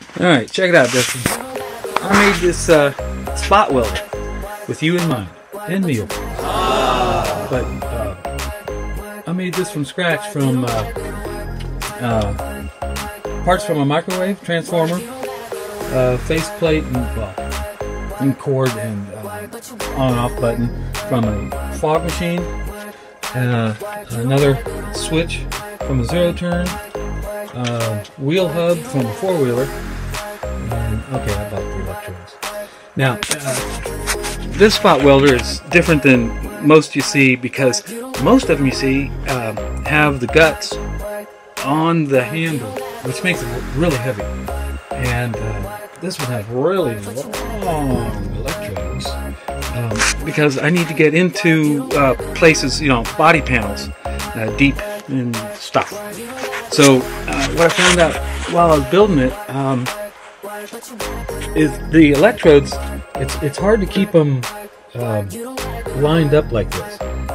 Alright, check it out, Dustin. I made this spot welder with you in mind, and me. But I made this from scratch from parts from a microwave transformer, faceplate, and cord, and on and off button from a fog machine, and another switch from a zero turn, wheel hub from a four-wheeler, and okay, I bought the electrodes. Now, this spot welder is different than most you see because most of them you see have the guts on the handle, which makes it really heavy. And this one has really long electrodes because I need to get into places, body panels, deep and stuff. So what I found out while I was building it is the electrodes, it's hard to keep them lined up like this.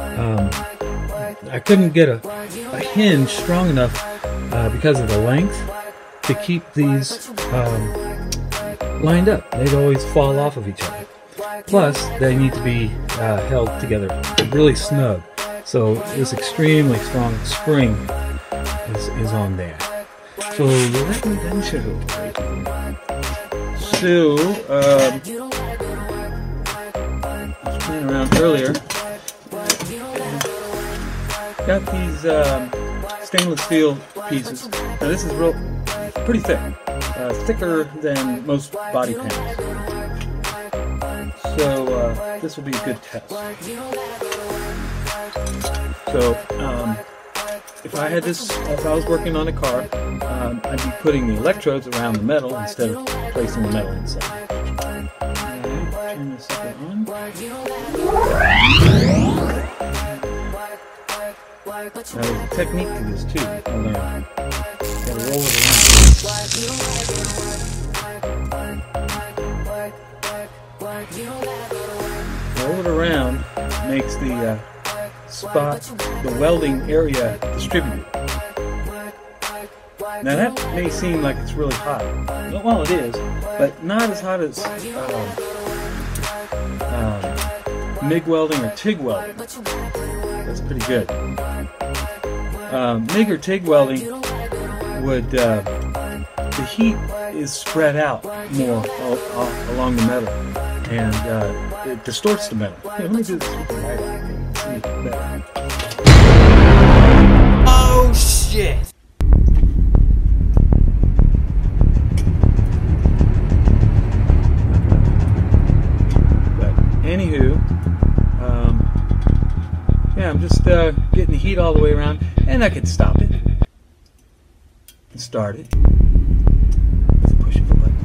I couldn't get a hinge strong enough because of the length to keep these lined up. They'd always fall off of each other. Plus, they need to be held together really snug. So this extremely strong spring is on there. So let me then show you. So, I was playing around earlier. Got these stainless steel pieces. Now this is pretty thick, thicker than most body panels. So this will be a good test. So if I had this, if I was working on a car, I'd be putting the electrodes around the metal instead of placing the metal inside. Alright, turn this sucker on. Now there's a technique to this too. I learned. Gotta roll it around. Roll it around makes the spot, the welding area distributed. Now that may seem like it's really hot. Well, it is, but not as hot as MIG welding or TIG welding. That's pretty good. MIG or TIG welding would, the heat is spread out more along the metal, and it distorts the metal. Here, let me do this with the light on. Oh shit! But anywho, yeah, I'm just getting the heat all the way around, and I can stop it and start it with a push of a button.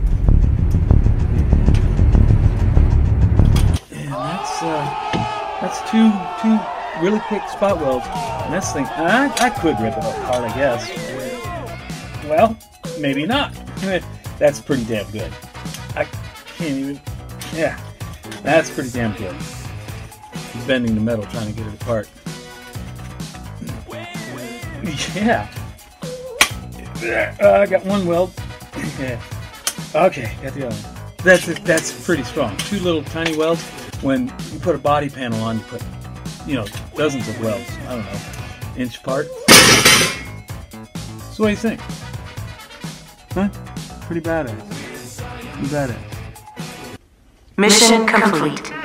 And that's two really quick spot welds. And that's the thing. I could rip it apart, I guess. Well, maybe not. That's pretty damn good. I can't even. Yeah, that's pretty damn good. He's bending the metal trying to get it apart. Yeah. I got one weld. Yeah. Okay, got the other one. That's pretty strong. Two little tiny welds. When you put a body panel on, you put, dozens of welds. I don't know, inch apart. So what do you think? Huh? Pretty badass. Pretty badass. Mission complete.